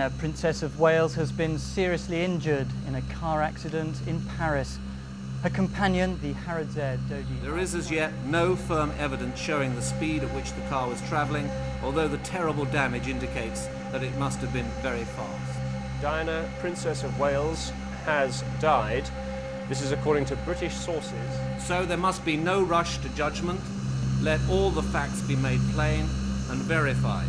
Diana, Princess of Wales, has been seriously injured in a car accident in Paris. Her companion, the Harrods heir, Dodi... There is as yet no firm evidence showing the speed at which the car was travelling, although the terrible damage indicates that it must have been very fast. Diana, Princess of Wales, has died. This is according to British sources. So there must be no rush to judgment. Let all the facts be made plain and verified.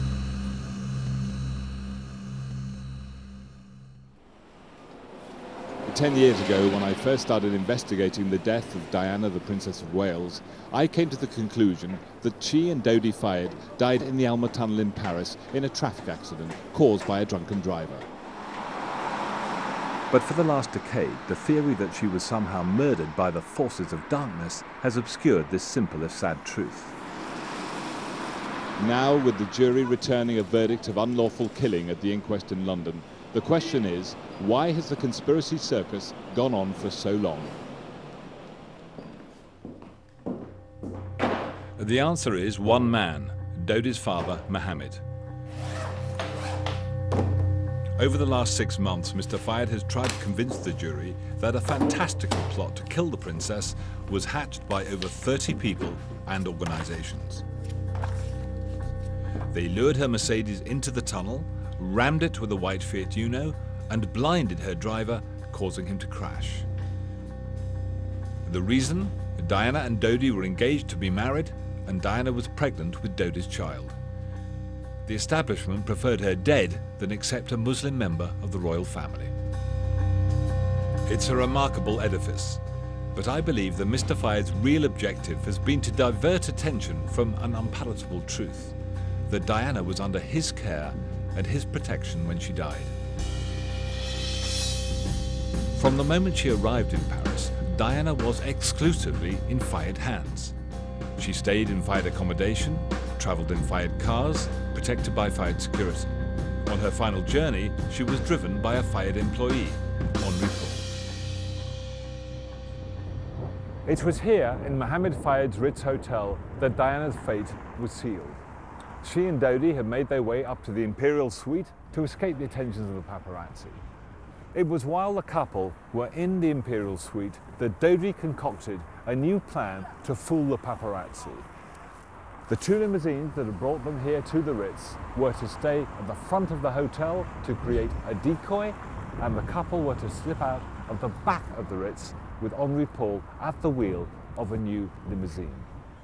"10 years ago, when I first started investigating the death of Diana, the Princess of Wales, I came to the conclusion that she and Dodi Fayed died in the Alma Tunnel in Paris in a traffic accident caused by a drunken driver. But for the last decade, the theory that she was somehow murdered by the forces of darkness has obscured this simple if sad truth. Now, with the jury returning a verdict of unlawful killing at the inquest in London, the question is, why has the conspiracy circus gone on for so long? The answer is one man, Dodi's father, Mohammed. Over the last 6 months, Mr. Fayed has tried to convince the jury that a fantastical plot to kill the princess was hatched by over 30 people and organisations. They lured her Mercedes into the tunnel, rammed it with a white Fiat Uno, and blinded her driver, causing him to crash. The reason? Diana and Dodi were engaged to be married, and Diana was pregnant with Dodi's child. The establishment preferred her dead than accept a Muslim member of the royal family. It's a remarkable edifice, but I believe that Mr. Fayed's real objective has been to divert attention from an unpalatable truth, that Diana was under his care and his protection when she died. From the moment she arrived in Paris, Diana was exclusively in Fayed hands. She stayed in Fayed accommodation, travelled in Fayed cars, protected by Fayed security. On her final journey, she was driven by a Fayed employee, Henri Paul. It was here in Mohammed Fayed's Ritz hotel that Diana's fate was sealed. She and Dodi had made their way up to the imperial suite to escape the attentions of the paparazzi. It was while the couple were in the imperial suite that Dodi concocted a new plan to fool the paparazzi. The 2 limousines that had brought them here to the Ritz were to stay at the front of the hotel to create a decoy, and the couple were to slip out of the back of the Ritz with Henri Paul at the wheel of a new limousine.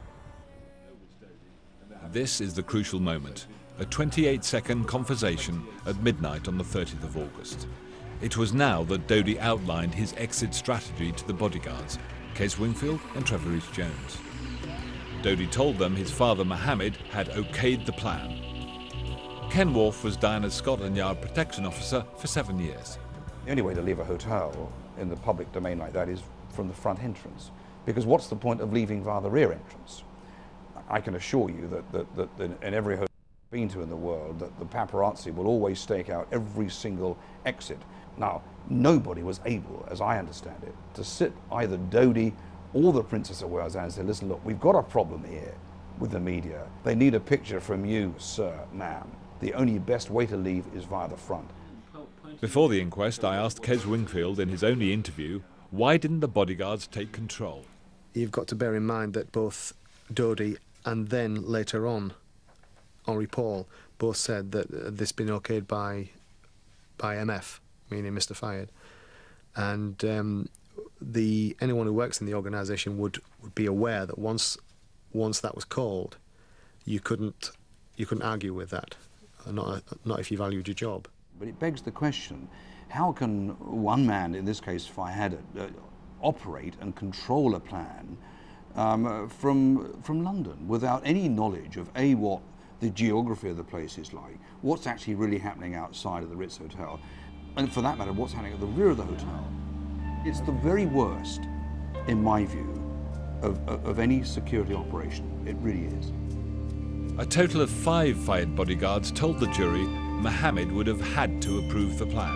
This is the crucial moment, a 28-second conversation at midnight on the 30th of August. It was now that Dodi outlined his exit strategy to the bodyguards, Kez Wingfield and Trevor Rhys-Jones. Dodi told them his father Mohammed had okayed the plan. Ken Wharfe was Diana's Scotland Yard protection officer for 7 years. The only way to leave a hotel in the public domain like that is from the front entrance, because what's the point of leaving via the rear entrance? I can assure you that in every hotel I've been to in the world, that the paparazzi will always stake out every single exit. Now, nobody was able, as I understand it, to sit either Dodi or the Princess of Wales and say, listen, look, we've got a problem here with the media. They need a picture from you, sir, ma'am. The only best way to leave is via the front. Before the inquest, I asked Kez Wingfield in his only interview, why didn't the bodyguards take control? You've got to bear in mind that both Dodi and then later on Henri Paul both said that this had been okayed by MF, meaning Mr. Fayed, and anyone who works in the organisation would be aware that once that was called, you couldn't argue with that, not if you valued your job. But it begs the question: how can one man, in this case Fayed, operate and control a plan from London without any knowledge of what the geography of the place is like, what's actually really happening outside of the Ritz Hotel, and for that matter, what's happening at the rear of the hotel? It's the very worst, in my view, of any security operation. It really is. A total of 5 Fayed bodyguards told the jury Mohammed would have had to approve the plan.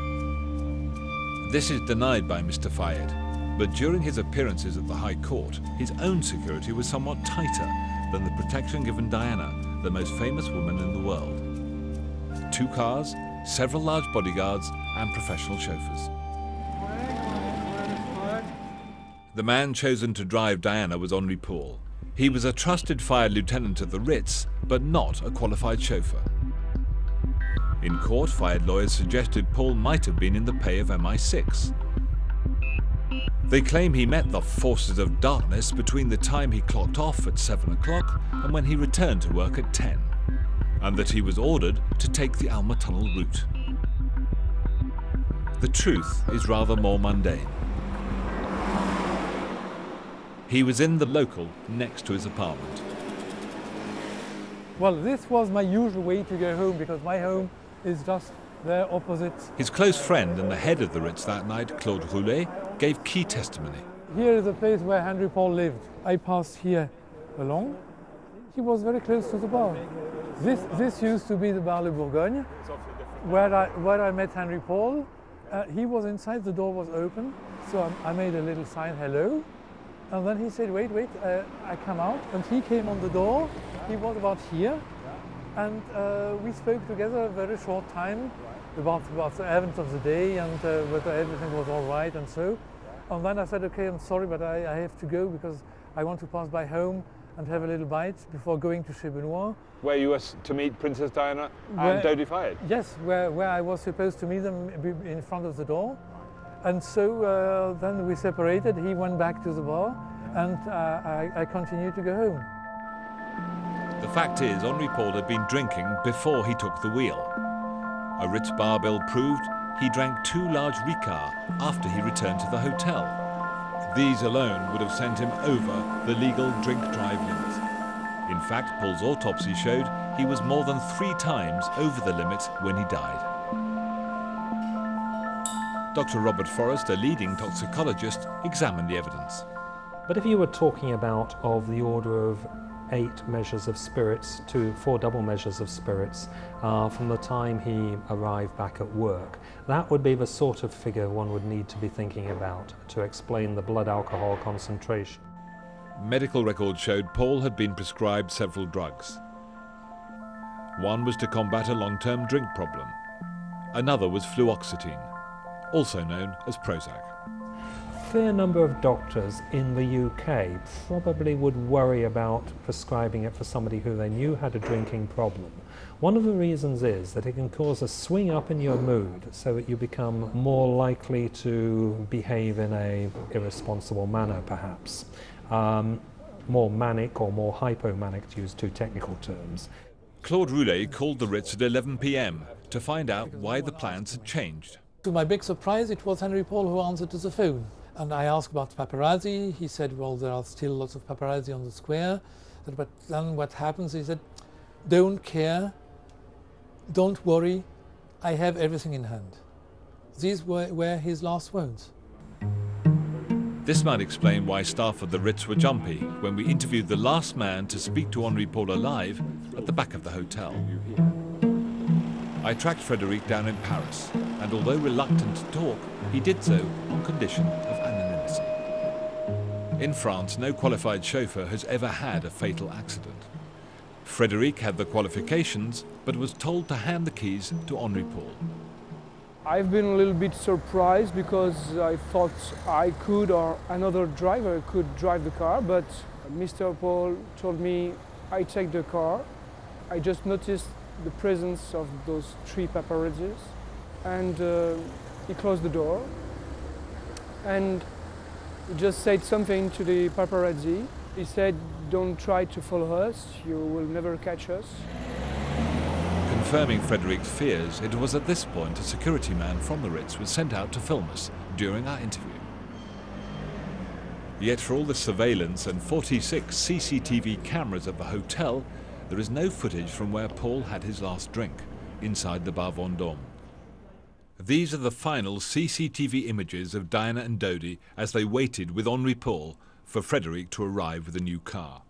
This is denied by Mr. Fayed, but during his appearances at the High Court, his own security was somewhat tighter than the protection given Diana, the most famous woman in the world. 2 cars, several large bodyguards and professional chauffeurs. The man chosen to drive Diana was Henri Paul. He was a trusted Fayed lieutenant at the Ritz, but not a qualified chauffeur. In court, Fayed lawyers suggested Paul might have been in the pay of MI6. They claim he met the forces of darkness between the time he clocked off at 7 o'clock and when he returned to work at 10, and that he was ordered to take the Alma Tunnel route. The truth is rather more mundane. He was in the local next to his apartment. Well, this was my usual way to go home because my home is just there opposite. His close friend and the head of the Ritz that night, Claude Roulet, gave key testimony. Here is the place where Henri Paul lived. I passed here along. He was very close to the bar. This used to be the Bar Le Bourgogne, where I met Henri Paul. He was inside, the door was open, so I made a little sign, hello. And then he said, wait, I come out. And he came on the door. He was about here. And we spoke together a very short time about the events of the day and whether everything was all right and so. And then I said, okay, I'm sorry, but I have to go because I want to pass by home and have a little bite before going to Chez Benoit. Where you were to meet Princess Diana and Dodi Fayed? Yes, where I was supposed to meet them in front of the door. And so then we separated, he went back to the bar, and I continued to go home. The fact is, Henri Paul had been drinking before he took the wheel. A Ritz bar bill proved he drank 2 large Ricards after he returned to the hotel. These alone would have sent him over the legal drink-drive limit. In fact, Paul's autopsy showed he was more than 3 times over the limit when he died. Dr. Robert Forrest, a leading toxicologist, examined the evidence. But if you were talking about of the order of 8 measures of spirits to 4 double measures of spirits from the time he arrived back at work, that would be the sort of figure one would need to be thinking about to explain the blood alcohol concentration. Medical records showed Paul had been prescribed several drugs. One was to combat a long-term drink problem. Another was fluoxetine, also known as Prozac. A fair number of doctors in the UK probably would worry about prescribing it for somebody who they knew had a drinking problem. One of the reasons is that it can cause a swing up in your mood so that you become more likely to behave in an irresponsible manner, perhaps. More manic or more hypomanic, to use 2 technical terms. Claude Roulet called the Ritz at 11 p.m. to find out why the plans had changed. To my big surprise, it was Henri Paul who answered to the phone. And I asked about Papparazzi. He said, well, there are still lots of paparazzi on the square. But then what happens, he said, don't care, don't worry, I have everything in hand. These were his last words. This might explain why staff at the Ritz were jumpy when we interviewed the last man to speak to Henri Paul alive at the back of the hotel. I tracked Frédéric down in Paris, and although reluctant to talk, he did so on condition of anonymity. In France, no qualified chauffeur has ever had a fatal accident. Frédéric had the qualifications, but was told to hand the keys to Henri Paul. I've been a little bit surprised because I thought I could or another driver could drive the car, but Mr. Paul told me I take the car. I just noticed the presence of those 3 paparazzis, and he closed the door and he just said something to the paparazzi. He said, don't try to follow us, you will never catch us. Confirming Frédéric's fears, it was at this point a security man from the Ritz was sent out to film us during our interview. Yet for all the surveillance and 46 CCTV cameras at the hotel, there is no footage from where Paul had his last drink, inside the Bar Vendôme. These are the final CCTV images of Diana and Dodi as they waited with Henri Paul for Frédéric to arrive with a new car.